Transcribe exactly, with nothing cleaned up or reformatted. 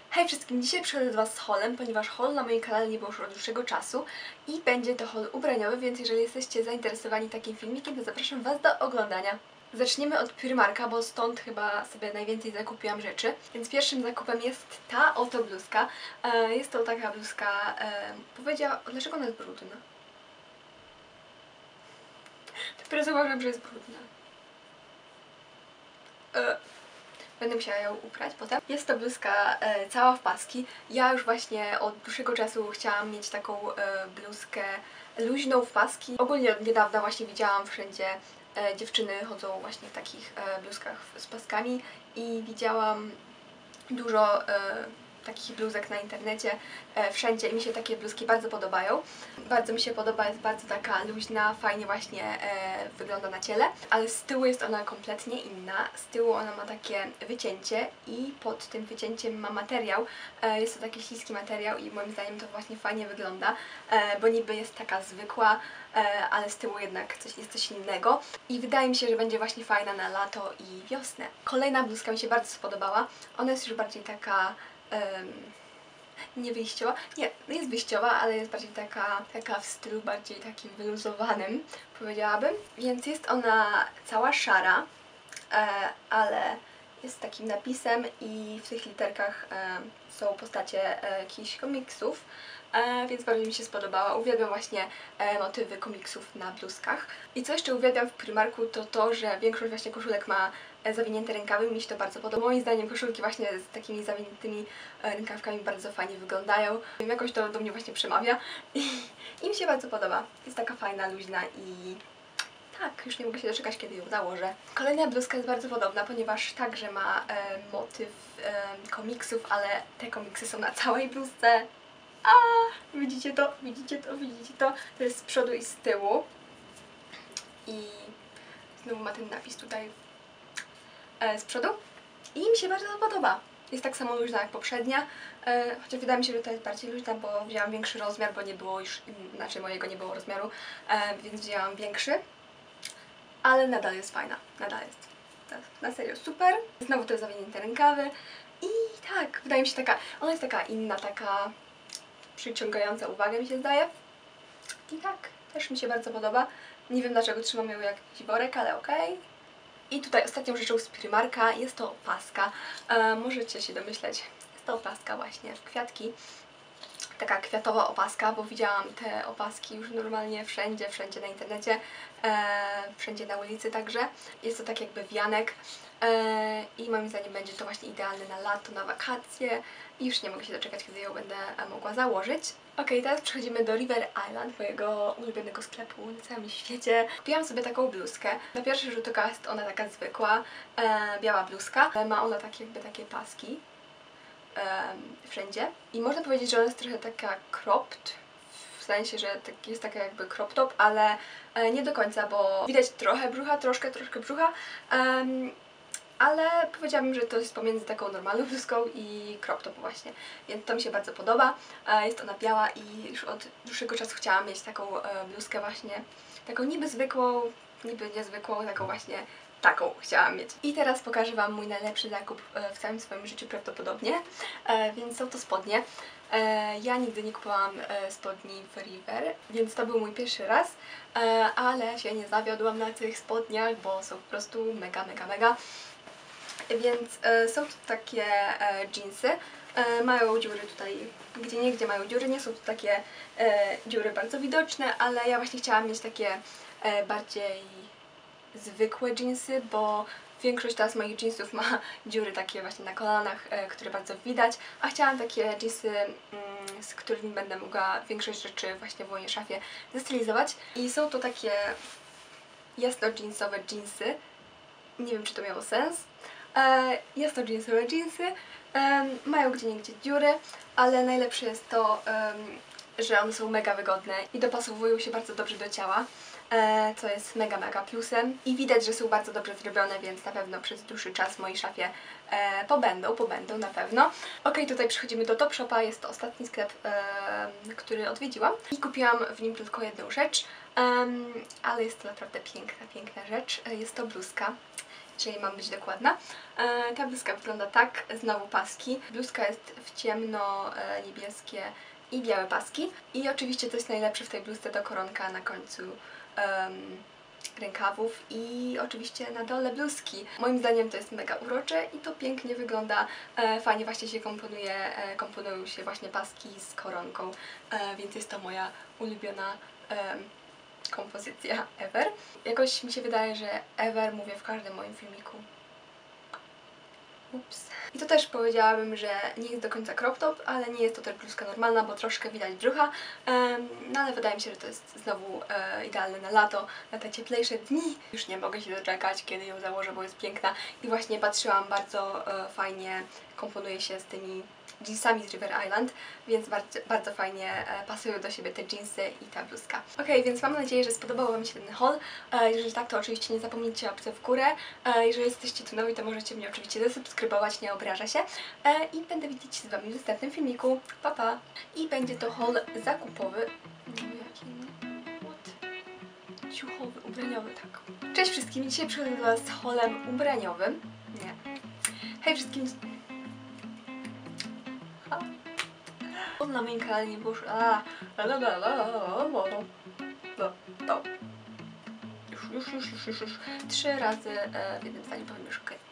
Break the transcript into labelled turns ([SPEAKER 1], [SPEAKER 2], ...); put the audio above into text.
[SPEAKER 1] Hej wszystkim, dzisiaj przychodzę do Was z haulem, ponieważ haul na moim kanale nie było już od dłuższego czasu i będzie to haul ubraniowy, więc jeżeli jesteście zainteresowani takim filmikiem, to zapraszam Was do oglądania. Zaczniemy od Primarka, bo stąd chyba sobie najwięcej zakupiłam rzeczy. Więc pierwszym zakupem jest ta oto bluzka. E, jest to taka bluzka, e, powiedziała, dlaczego ona jest brudna? Dopiero zauważyłam, że jest brudna. E. Będę musiała ją uprać potem. Jest to bluzka e, cała w paski. Ja już właśnie od dłuższego czasu chciałam mieć taką e, bluzkę luźną w paski. Ogólnie od niedawna właśnie widziałam wszędzie e, dziewczyny chodzą właśnie w takich e, bluzkach z paskami i widziałam dużo e, takich bluzek na internecie, e, wszędzie i mi się takie bluzki bardzo podobają. Bardzo mi się podoba, jest bardzo taka luźna, fajnie właśnie e, wygląda na ciele, ale z tyłu jest ona kompletnie inna. Z tyłu ona ma takie wycięcie i pod tym wycięciem ma materiał. E, jest to taki śliski materiał i moim zdaniem to właśnie fajnie wygląda, e, bo niby jest taka zwykła, e, ale z tyłu jednak coś, jest coś innego i wydaje mi się, że będzie właśnie fajna na lato i wiosnę. Kolejna bluzka mi się bardzo spodobała. Ona jest już bardziej taka Um, nie wyjściowa, nie, jest wyjściowa, ale jest bardziej taka, taka w stylu bardziej takim wyluzowanym, powiedziałabym. Więc jest ona cała szara, e, ale jest takim napisem i w tych literkach e, są postacie e, jakichś komiksów, e, więc bardzo mi się spodobała. Uwielbiam właśnie e, motywy komiksów na bluzkach. I co jeszcze uwielbiam w Primarku, to to, że większość właśnie koszulek ma zawinięte rękawy, mi się to bardzo podoba. Moim zdaniem koszulki właśnie z takimi zawiniętymi rękawkami bardzo fajnie wyglądają. Jakoś to do mnie właśnie przemawia i, i mi się bardzo podoba. Jest taka fajna, luźna i tak, już nie mogę się doczekać, kiedy ją założę. Kolejna bluzka jest bardzo podobna, ponieważ także ma e, motyw e, komiksów, ale te komiksy są na całej bluzce. A, widzicie to? Widzicie to? Widzicie to? To jest z przodu i z tyłu. I znowu ma ten napis tutaj z przodu i mi się bardzo podoba. Jest tak samo luźna jak poprzednia, e, chociaż wydaje mi się, że ta jest bardziej luźna, bo wzięłam większy rozmiar, bo nie było już, znaczy mojego nie było rozmiaru, e, więc wzięłam większy, ale nadal jest fajna, nadal jest tak, na serio super. Znowu te zawinięte rękawy i tak, wydaje mi się taka, ona jest taka inna, taka przyciągająca uwagę mi się zdaje i tak, też mi się bardzo podoba. Nie wiem dlaczego trzymam ją jak jakiś worek, ale okej. Okay. I tutaj ostatnią rzeczą z Primarka jest to opaska. E, możecie się domyśleć, jest to opaska właśnie w kwiatki. Taka kwiatowa opaska, bo widziałam te opaski już normalnie wszędzie, wszędzie na internecie, e, wszędzie na ulicy także. Jest to tak jakby wianek e, i moim zdaniem będzie to właśnie idealne na lato, na wakacje i już nie mogę się doczekać, kiedy ją będę mogła założyć. Ok, teraz przechodzimy do River Island, mojego ulubionego sklepu na całym świecie. Kupiłam sobie taką bluzkę. Na pierwszy rzut oka jest ona taka zwykła, e, biała bluzka. Ma ona takie jakby takie paski e, wszędzie. I można powiedzieć, że ona jest trochę taka cropped, w sensie, że tak, jest taka jakby crop top, ale e, nie do końca, bo widać trochę brzucha, troszkę, troszkę brzucha. E, ale powiedziałabym, że to jest pomiędzy taką normalną bluzką i crop top właśnie, więc to mi się bardzo podoba. Jest ona biała i już od dłuższego czasu chciałam mieć taką bluzkę właśnie, taką niby zwykłą, niby niezwykłą, taką właśnie taką chciałam mieć. I teraz pokażę Wam mój najlepszy zakup w całym swoim życiu prawdopodobnie, więc są to spodnie. Ja nigdy nie kupowałam spodni w River, więc to był mój pierwszy raz, ale się nie zawiodłam na tych spodniach, bo są po prostu mega, mega, mega. Więc e, są to takie e, dżinsy, e, mają dziury tutaj, gdzie niegdzie mają dziury, nie są to takie e, dziury bardzo widoczne, ale ja właśnie chciałam mieć takie e, bardziej zwykłe dżinsy, bo większość teraz moich dżinsów ma dziury takie właśnie na kolanach, e, które bardzo widać, a chciałam takie dżinsy, mm, z którymi będę mogła większość rzeczy właśnie w mojej szafie zestylizować. I są to takie jasno dżinsowe dżinsy, nie wiem czy to miało sens. E, jest to jeansowe dżinsy, e, mają gdzieniegdzie dziury, ale najlepsze jest to, e, że one są mega wygodne i dopasowują się bardzo dobrze do ciała, e, co jest mega, mega plusem. I widać, że są bardzo dobrze zrobione, więc na pewno przez dłuższy czas w mojej szafie e, pobędą, pobędą na pewno. Ok, tutaj przechodzimy do Topshopa, jest to ostatni sklep, e, który odwiedziłam i kupiłam w nim tylko jedną rzecz, e, ale jest to naprawdę piękna, piękna rzecz, jest to bluzka. czyli mam być dokładna. E, ta bluzka wygląda tak, znowu paski. Bluzka jest w ciemno e, niebieskie i białe paski. I oczywiście to jest najlepsze w tej bluzce to koronka na końcu um, rękawów i oczywiście na dole bluzki. Moim zdaniem to jest mega urocze i to pięknie wygląda. E, fajnie właśnie się komponuje, e, komponują się właśnie paski z koronką, e, więc jest to moja ulubiona e, kompozycja ever. Jakoś mi się wydaje, że ever mówię w każdym moim filmiku. Ups. I to też powiedziałabym, że nie jest do końca crop top, ale nie jest to też bluzka normalna, bo troszkę widać brzucha. Um, no ale wydaje mi się, że to jest znowu e, idealne na lato, na te cieplejsze dni. Już nie mogę się doczekać, kiedy ją założę, bo jest piękna. I właśnie patrzyłam, bardzo e, fajnie komponuje się z tymi jeansami z River Island, więc bardzo, bardzo fajnie e, pasują do siebie te jeansy i ta bluzka. Ok, więc mam nadzieję, że spodobał Wam się ten haul. E, jeżeli tak, to oczywiście nie zapomnijcie łapce w górę. E, jeżeli jesteście tu nowi, to możecie mnie oczywiście zasubskrybować, nie obraża się. E, I będę widzieć się z Wami w następnym filmiku. Pa, pa! I będzie to haul zakupowy. No, jaki What? Ciuchowy, ubraniowy, tak. Cześć wszystkim, dzisiaj przychodzę do Was z haulem ubraniowym. Nie. Hej wszystkim. Na moim kanale nie było... A, już, już, już, już, już, już. Trzy razy e, w jednym zdaniu powiem już okej.